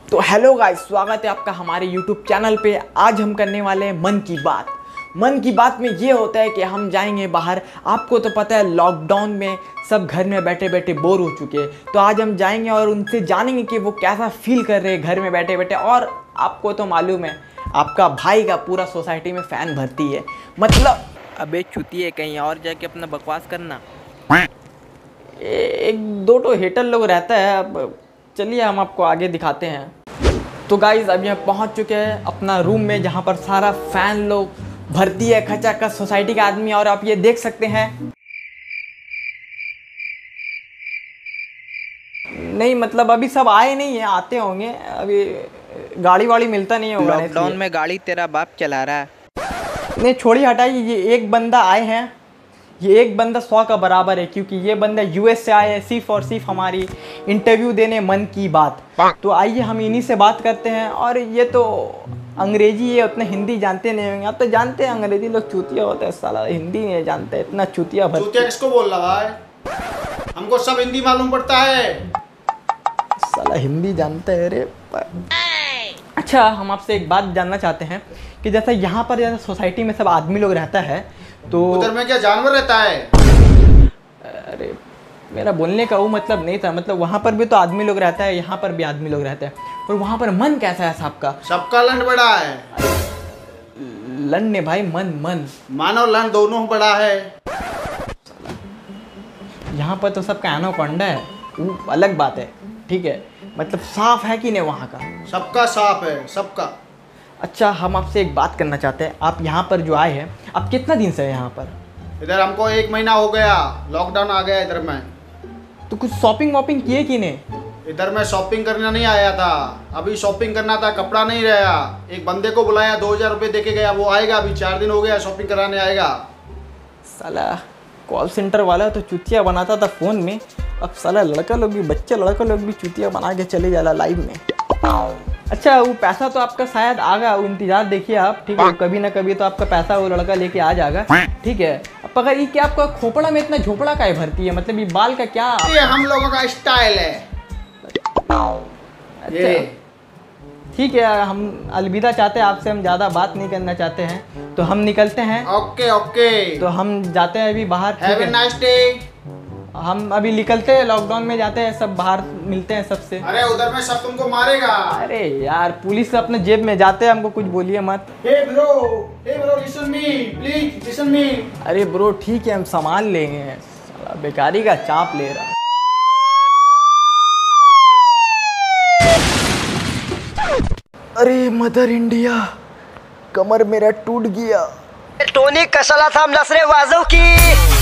तो hello guys, स्वागत है आपका हमारे YouTube चैनल पे। आज हम करने वाले हैं मन की बात। मन की बात में ये होता है कि हम जाएंगे बाहर। आपको तो पता है लॉकडाउन में सब घर में बैठे बैठे बोर हो चुके हैं, तो आज हम जाएंगे और उनसे जानेंगे कि वो कैसा फील कर रहे हैं घर में बैठे बैठे। और आपको तो मालूम है, आपका भाई का पूरा सोसाइटी में फ़ैन भरती है। मतलब अबे चुती है, कहीं और जाके अपना बकवास करना। एक दो तो हेटर लोग रहता है। अब चलिए हम आपको आगे दिखाते हैं। तो गाइज अभी हम पहुंच चुके हैं अपना रूम में, जहां पर सारा फैन लोग भर्ती है, खचाखच सोसाइटी का आदमी। और आप ये देख सकते हैं, नहीं मतलब अभी सब आए नहीं है, आते होंगे। अभी गाड़ी वाड़ी मिलता नहीं होगा। लॉकडाउन में गाड़ी तेरा बाप चला रहा है। नहीं छोड़िए, हटाइए। ये एक बंदा आए हैं, ये एक बंदा 100 का बराबर है, क्योंकि ये बंदा यूएस से आया है सिर्फ और सिर्फ हमारी इंटरव्यू देने मन की बात। तो आइए हम इन्हीं से बात करते हैं। और ये तो अंग्रेजी, ये उतना हिंदी जानते नहीं होंगे। आप तो जानते हैं अंग्रेजी लोग चूतिया होते हैं, साला हिंदी नहीं जानते, इतना चूतिया भर। चूतिया किसको बोल रहा है? हमको सब हिंदी मालूम पड़ता है। साला हिंदी जानते है रे। अच्छा, हम आपसे एक बात जानना चाहते हैं कि जैसा यहाँ पर जैसा सोसाइटी में सब आदमी लोग रहता है, तो उधर में क्या जानवर रहता है? अरे मेरा बोलने का वो मतलब नहीं था। मतलब वहाँ पर भी तो आदमी लोग रहता है, यहाँ पर भी आदमी लोग रहते हैं। और वहाँ पर मन कैसा है सबका? सबका लंड बड़ा है। लन ने भाई, मन मानव लंड दोनों बड़ा है। यहाँ पर तो सबका एनाकोंडा है, वो अलग बात है। ठीक है, मतलब साफ है कि नहीं वहाँ का? सबका साफ है, सबका। अच्छा, हम आपसे एक बात करना चाहते हैं। आप यहाँ पर जो आए हैं, आप कितना दिन से हैं यहाँ पर? इधर हमको 1 महीना हो गया, लॉकडाउन आ गया इधर में। तो कुछ शॉपिंग वॉपिंग किए कि नहीं? इधर मैं शॉपिंग करना नहीं आया था, अभी शॉपिंग करना था, कपड़ा नहीं रहा। एक बंदे को बुलाया, 2000 रुपये दे के गया, वो आएगा अभी 4 दिन हो गया शॉपिंग कराने आएगा। साला कॉल सेंटर वाला तो चुतिया बनाता था फ़ोन में, अब साला लड़का लोग भी, बच्चे लड़का लोग भी चुतिया बना के चले जाला लाइव में। अच्छा, वो पैसा तो आपका शायद आगा, वो इंतजार देखिए आप। ठीक है, कभी ना कभी तो आपका पैसा वो लड़का लेके आ जाएगा। ठीक है, अब अगर ये क्या आपका खोपड़ा में इतना झोपड़ा काहे भरती है? मतलब ये बाल का क्या? ये हम लोगों का स्टाइल है। अच्छा ठीक है, हम अलविदा चाहते हैं आपसे, हम ज़्यादा बात नहीं करना चाहते हैं, तो हम निकलते हैं। ओके ओके, तो हम जाते हैं अभी बाहर। Have a nice day. हम अभी निकलते हैं, लॉकडाउन में जाते हैं, सब बाहर मिलते हैं सबसे। अरे उधर में सब तुमको मारेगा। अरे यार, पुलिस अपने जेब में जाते हैं, हमको कुछ बोलिए मत। Hey bro listen me, please listen me. अरे ब्रो ठीक है, हम सामान लेंगे। साला बेकारी का चाप ले रहा। अरे मदर इंडिया, कमर मेरा टूट गया। टोनी कशाला थांबलास रे वाजव की।